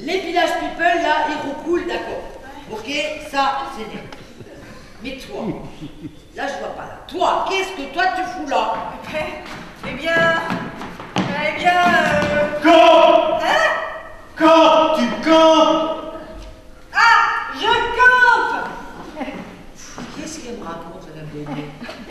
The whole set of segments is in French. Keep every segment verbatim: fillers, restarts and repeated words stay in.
Les village people, là, ils recoulent, d'accord. Ok, ça, c'est bien. Mais toi, là, je vois pas là. Toi, qu'est-ce que toi, tu fous là? Eh bien... Eh bien... Euh... Camp! Hein? Camp! Tu campes! Ah! Je campe! Qu'est-ce qu'elle me raconte, la Béné?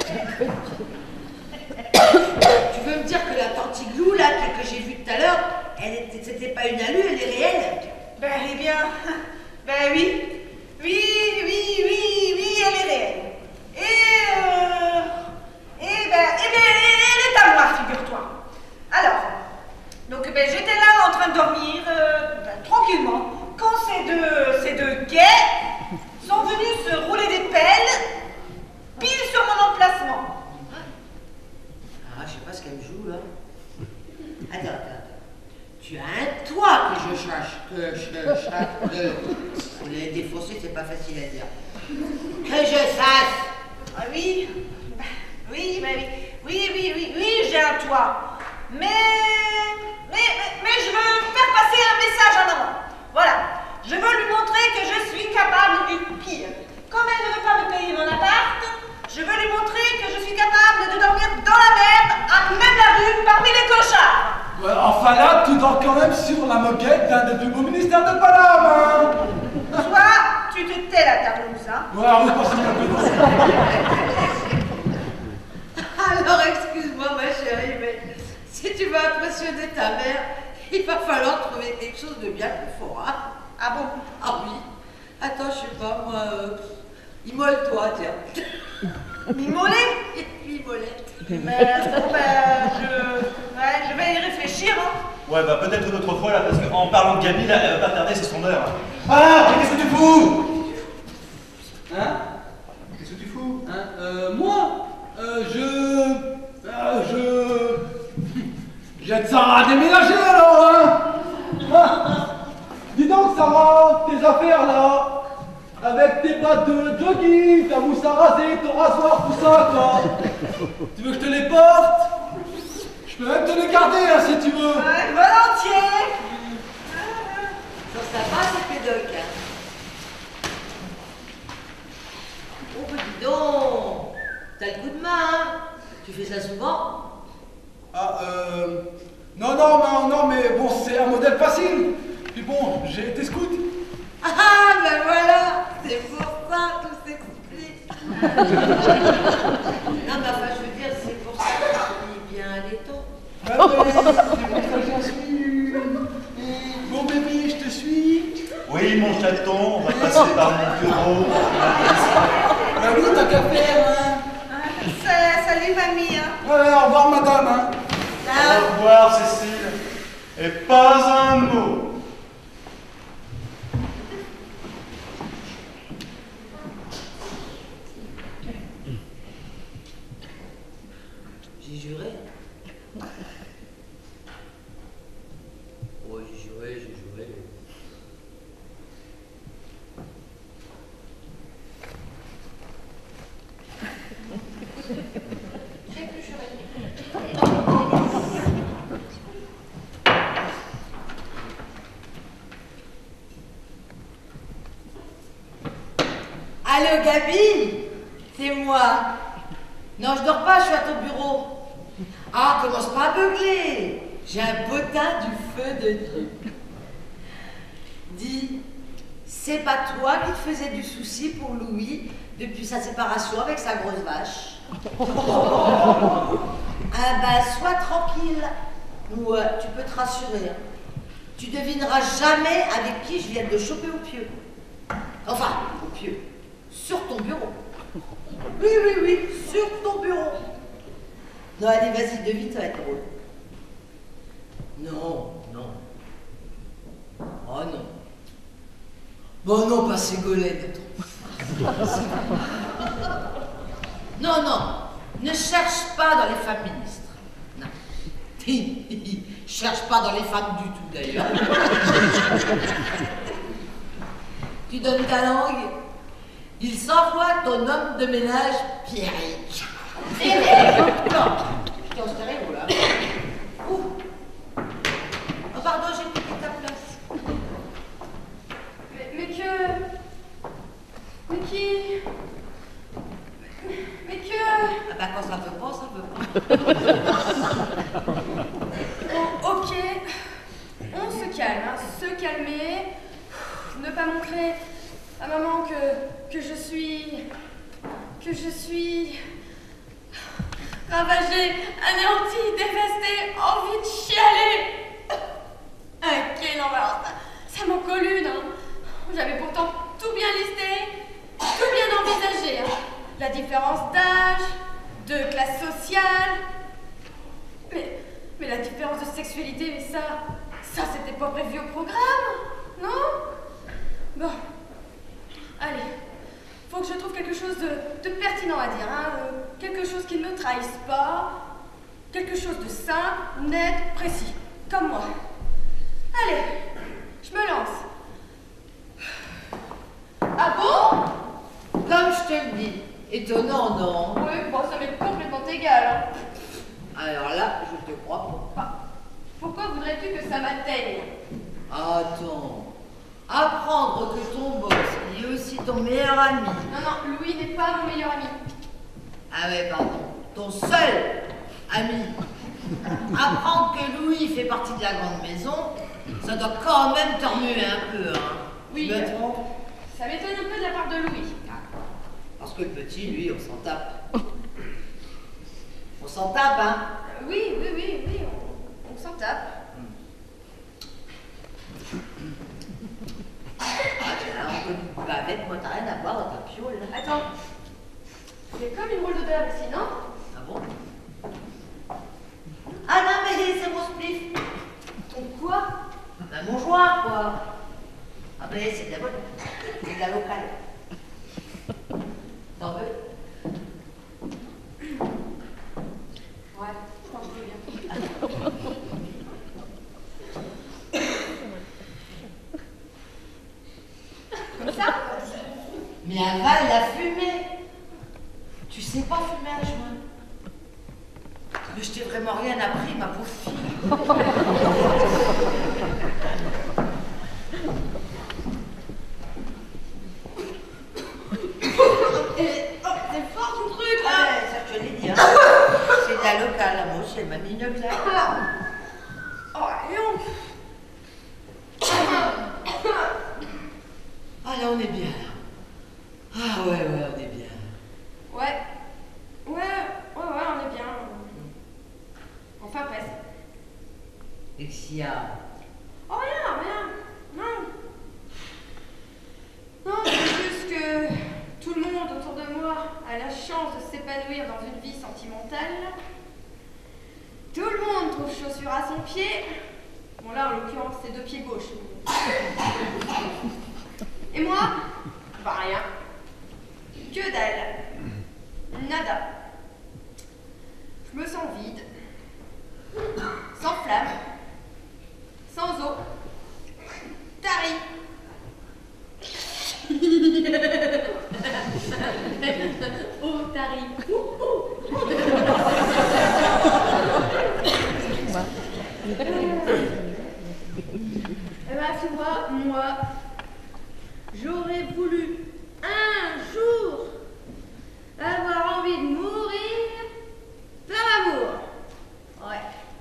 Tu veux me dire que la tante Igloo, là, que j'ai vue tout à l'heure, elle était, c'était pas une alu, elle est réelle? Ben, eh bien... Ben oui. Oui, oui, oui, oui, elle est réelle. Et... Euh... Et ben... Eh bien, elle est à moi, figure-toi. Alors... Donc, ben, j'étais là en train de dormir, euh, ben, tranquillement, quand ces deux, ces deux gays sont venus se rouler des pelles, pile sur mon emplacement. Ah, je sais pas ce qu'elle me joue, là. Attends, attends, attends. Tu as un toit que je cherche, que je cherche, que... Les défoncer, c'est pas facile à dire. Que je sache. Ah oui, oui, ben oui, oui, oui, oui, oui, j'ai un toit. Mais... Mais, mais, mais je veux faire passer un message à maman. Voilà. Je veux lui montrer que je suis capable du pire. Comme elle ne veut pas me payer mon appart, je veux lui montrer que je suis capable de dormir dans la merde, à même la rue, parmi les clochards. Ouais, enfin là, tu dors quand même sur la moquette d'un des plus beaux ministères de Paname, hein. Toi, tu te tais la tarlouse, hein. Ouais, on va passer un peu dans ça. Alors, excuse-moi, ma chérie, mais si tu veux impressionner ta mère, il va falloir trouver quelque chose de bien plus fort, hein? Ah bon? Ah oui. Attends, je sais pas, moi... Euh, immole-toi, tiens. Mimolé? Mimolette. Mais bon, ben, je... Ouais, je vais y réfléchir, hein. Ouais, bah peut-être une autre fois, là, parce qu'en parlant de Gabi, là, elle va pas tarder, c'est son heure. Ah, mais qu'est-ce que tu fous? Hein? Qu'est-ce que tu fous? Hein? Euh, moi? Euh, je... Euh, je... J'aide Sarah à déménager, alors, hein? Ah, dis donc, Sarah, tes affaires, là, avec tes bottes de jogging, ta mousse à raser, ton rasoir, tout ça, quoi. Tu veux que je te les porte? Je peux même te les garder, hein, si tu veux. Ouais, volontiers. Ça, ça va, ces pédocs, hein? Oh, bah, dis donc. T'as le coup de main, hein? Tu fais ça souvent? Ah, euh... Non, non, non, non, mais bon, c'est un modèle facile. Puis bon, j'ai été scout. Ah, ben voilà. C'est pour ça, tout s'explique. Non, mais enfin, je veux dire, c'est pour ça que je dis bien à l'étau. Ah ouais, c'est pour ça que j'en suis. Bon bébé, je te suis. Oui, mon chaton, on va passer par mon bureau. Bah oui, t'as qu'à faire, hein. Ah, salut, mamie, hein. Ouais, au revoir, madame, hein. Au revoir, Cécile. Et pas un mot. J'ai juré. Ouais, j'ai juré, j'ai juré. J'ai plus juré. Allô, Gabi? C'est moi. Non, je dors pas, je suis à ton bureau. Ah, commence pas à beugler. J'ai un potin du feu de Dieu. Dis, c'est pas toi qui te faisais du souci pour Louis depuis sa séparation avec sa grosse vache? Ah ben, sois tranquille. Ouais, tu peux te rassurer. Hein. Tu devineras jamais avec qui je viens de choper au pieu. Enfin, au pieu. Sur ton bureau. Oui, oui, oui, sur ton bureau. Non, allez, vas-y, devine, ça va être drôle. Non, non. Oh non. Bon, non, pas Ségolène. Non, non, ne cherche pas dans les femmes ministres. Non. Cherche pas dans les femmes du tout, d'ailleurs. Tu donnes ta langue, il s'envoie ton homme de ménage, Pierrick. Non, je t'ai en stéréo, là. Ouh. Oh, pardon, j'ai piqué ta place. calmer, ne pas montrer à maman que, que je suis... que je suis... ravagée, anéantie, dévastée, envie de chialer. Ok, non, alors ça, ça m'en colle une. Hein. J'avais pourtant tout bien listé, tout bien envisagé. Hein. La différence d'âge, de classe sociale. Mais, mais la différence de sexualité, mais ça, ça c'était pas prévu au programme, non? Bon, allez, faut que je trouve quelque chose de, de pertinent à dire, hein, euh, quelque chose qui ne me trahisse pas, quelque chose de simple, net, précis, comme moi. Allez, je me lance. Ah bon? Comme je te le dis, étonnant, non? Oui, bon, ça m'est complètement égal. Hein. Alors là, je te crois pas. Enfin, pourquoi voudrais-tu que ça m'atteigne? Attends. Apprendre que ton boss, il est aussi ton meilleur ami. Non, non, Louis n'est pas mon meilleur ami. Ah ouais, pardon. Ton seul ami. Apprendre que Louis fait partie de la grande maison, ça doit quand même te remuer un peu, hein. Oui. Je me trompe? Ça m'étonne un peu de la part de Louis. Parce que le petit, lui, on s'en tape. On s'en tape, hein? Oui, oui, oui, oui, on, on s'en tape. Ah, tiens, on peut... Bah, avec moi, t'as rien à voir dans ta piole, là. Attends, il y a comme une drôle d'odeur ici, non? Ah bon? Ah non, mais c'est mon spliff. Ton quoi? Bah, mon joint, quoi. Ah ben, c'est de la bonne. C'est de la locale. T'en veux? Ouais, je pense que bien. Comme ça? Mais avale la fumée. Tu sais pas fumer un joint. Mais je t'ai vraiment rien appris, ma pauvre fille. Et, oh, c'est fort ton truc là! Ah ouais, ça je te l'ai dit, hein. C'est de la locale, moi aussi, elle m'a mis une claque. Oh, et on... Ah là, on est bien. Ah ouais, ouais, on est bien. Ouais. Ouais, ouais, ouais, on est bien. Enfin, presque. Et s'il y a... Oh, rien, rien. Non. Non, c'est juste que tout le monde autour de moi a la chance de s'épanouir dans une vie sentimentale. Tout le monde trouve chaussure à son pied. Bon, là, en l'occurrence, c'est deux pieds gauches. Et moi, bah rien. Que dalle. Nada. Je me sens vide. Sans flamme. Sans eau. Tari. Oh, Tari. Eh ben, tu vois, moi, j'aurais voulu un jour avoir envie de mourir par amour. Ouais.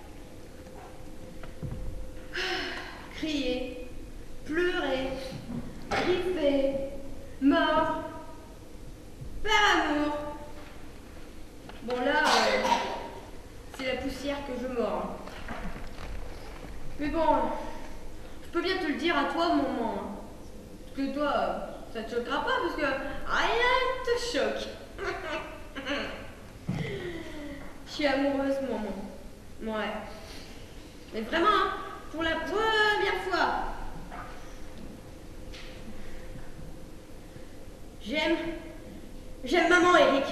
Crier, pleurer, griffer, mort, par amour. Bon là, euh, c'est la poussière que je mords. Mais bon, je peux bien te le dire à toi, maman. Parce que toi, ça te choquera pas, parce que rien te choque. Je suis amoureuse, maman. Ouais. Mais vraiment, hein, pour la première fois. J'aime... J'aime maman, Eric.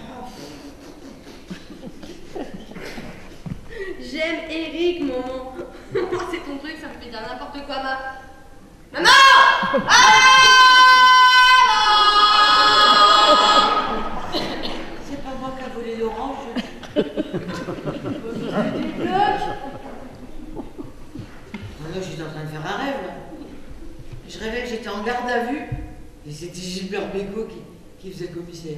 J'aime Eric, maman. C'est ton truc, ça me fait dire n'importe quoi, ma... Maman! C'est pas moi qui a volé l'orange. Des blocs. Ah non, j'étais en train de faire un rêve, là. Je rêvais que j'étais en garde à vue, et c'était Gilbert Bécaud qui, qui faisait commissaire.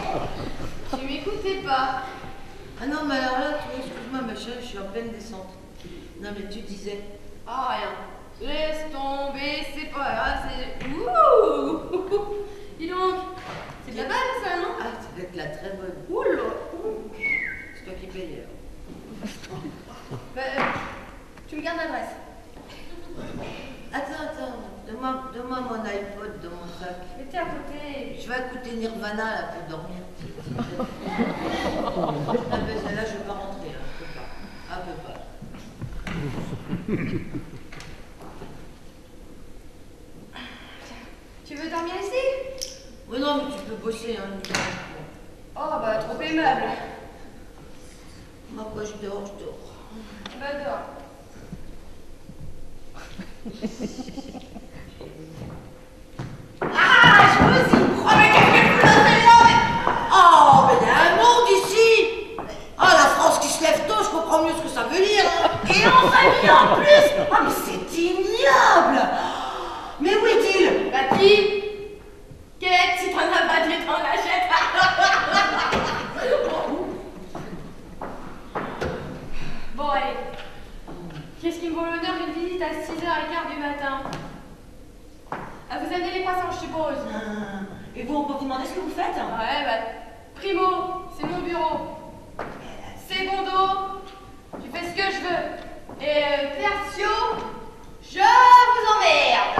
Tu m'écoutais pas. Ah non, mais alors là, tu vois, excuse-moi, ma chérie, je suis en pleine descente. Non mais tu disais. Ah, rien. Laisse tomber, c'est pas grave, c'est... Ouh. Dis donc, c'est de la balle ça, non? Ah, ça va être la très bonne. Oula. C'est toi qui payes. Bah, tu me gardes l'adresse. Attends, attends. Donne-moi donne-moi mon iPod dans mon sac. Mettez à côté. Je vais écouter Nirvana là pour dormir. Ah ben celle-là, je vais pas rentrer. Hein. Je peux pas. Ah, je peux pas. Tu veux dormir ici? Mais non, mais tu peux bosser. Hein. Oh, bah, trop aimable. Moi, quoi, je dors, je dors. Bah, dors. Ah, je vous y crois. Oh, mais qu'est-ce que vous faites là? Oh, mais il y a un monde ici. Ah, la France qui se lève tôt, je comprends mieux ce que ça veut dire. Et en famille en plus. Ah, mais c'est ignoble. Mais où est-il? Bah, qui? Quête, si t'en as pas, tu t'en achètes. Bon, allez. Qu'est-ce qui me vaut l'honneur d'une visite à six heures quinze du matin? À vous amener les croissants, je suppose. Ah, et vous, on peut vous demander ce que vous faites? Ouais, bah, primo, c'est mon bureau. Secondo, tu fais ce que je veux. Et euh, tertio, je vous emmerde.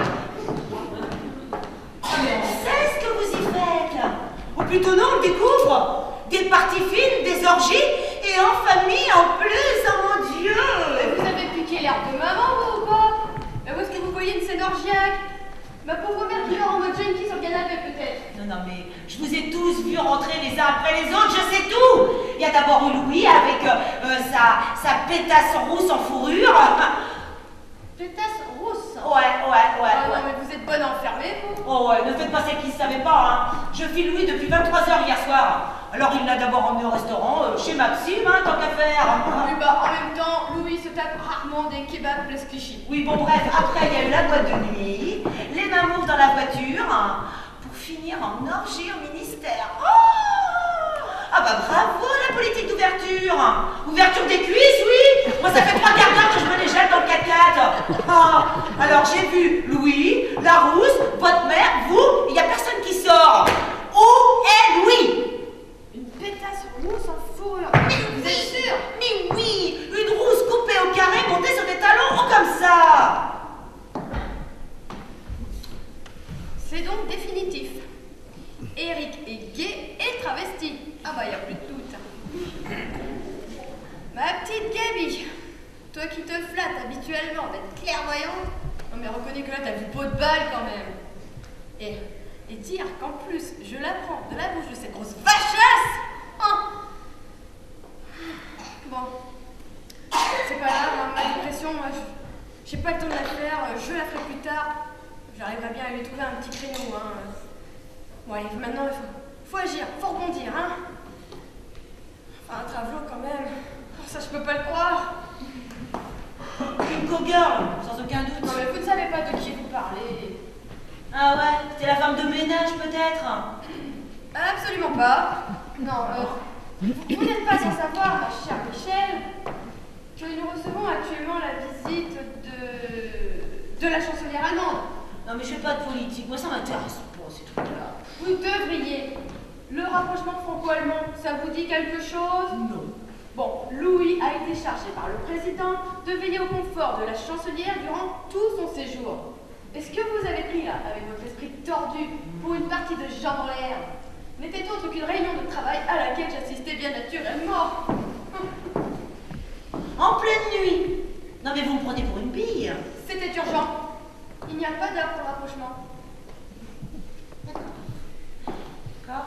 Mais on sait ce que vous y faites. Ou plutôt non, on le découvre. Des parties fines, des orgies, et en famille en plus, oh mon Dieu. Mais vous avez piqué l'air de maman, vous, ou quoi? Mais où est-ce que vous voyez une scène orgiaque? Ma pauvre mère qui dort en mode junkie sur le canapé, peut-être. Non, non, mais je vous ai tous vus rentrer les uns après les autres, je sais tout. Il y a d'abord eu Louis avec euh, euh, sa, sa pétasse rousse en fourrure. Pétasse rousse. Ouais, ouais, ouais, Ah ouais. non, mais vous êtes bonne enfermée, vous. Oh ouais, ne faites pas celle qui ne savait pas, hein. Je file Louis depuis vingt-trois heures hier soir. Alors il l'a d'abord emmené au restaurant, euh, chez Maxime, hein, tant qu'à faire. Oui, bah, en même temps, Louis se tape rarement des kebabs place Clichy. Oui, bon bref, après il y a eu la boîte de nuit, les mamours dans la voiture, hein, pour finir en orgie au ministère. Oh ah bah bravo la politique d'ouverture. Ouverture des cuisses, oui. Moi ça fait trois quarts d'heure que je me les gèle dans le quatre-quatre. Ah, alors j'ai vu Louis, la rousse, votre mère, vous, il n'y a personne qui sort. Où est Louis? Une pétasse rousse en fourrure. Vous êtes sûr? Mais oui, une rousse coupée au carré montée sur des talons, oh comme ça. C'est donc définitif. Eric est gay et travesti. Ah bah, y a plus de doute. Ma petite Gabi, toi qui te flattes habituellement d'être clairvoyante, non mais reconnais que là t'as vu peau de balle quand même. Et, et dire qu'en plus je l'apprends de la bouche de cette grosse vachasse. Oh. Bon, c'est pas grave, hein, ma dépression, moi je- j'ai pas le temps de la faire, je la ferai plus tard. J'arriverai bien à lui trouver un petit créneau. Hein. Bon allez, maintenant il faut, faut agir, faut rebondir, hein. Enfin, un travelot quand même. Oh, ça, je peux pas le croire. Une co-girl, sans aucun doute. Non, mais vous ne savez pas de qui vous parlez. Ah ouais, c'était la femme de ménage peut-être. Absolument pas. Non, euh, vous, vous n'êtes pas sans savoir, ma chère Michel, que nous recevons actuellement la visite de... de la chancelière allemande. Non mais je fais pas de politique, moi ça m'intéresse pas ces trucs-là. Vous devriez. Le rapprochement franco-allemand, ça vous dit quelque chose? Non. Bon, Louis a été chargé par le président de veiller au confort de la chancelière durant tout son séjour. Est-ce que vous avez pris là, avec votre esprit tordu, pour une partie de jambes en l'air? N'était autre qu'une réunion de travail à laquelle j'assistais bien naturellement. En pleine nuit. Non mais vous me prenez pour une bille. C'était urgent. Il n'y a pas d'heure pour le rapprochement. D'accord.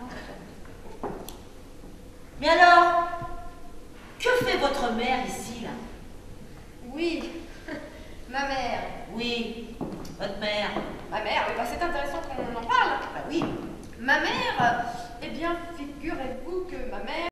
Mais alors, que fait votre mère ici là? Oui, ma mère. Oui, votre mère. Ma mère, oui, bah c'est intéressant qu'on en parle. Bah oui. Ma mère, eh bien, figurez-vous que ma mère...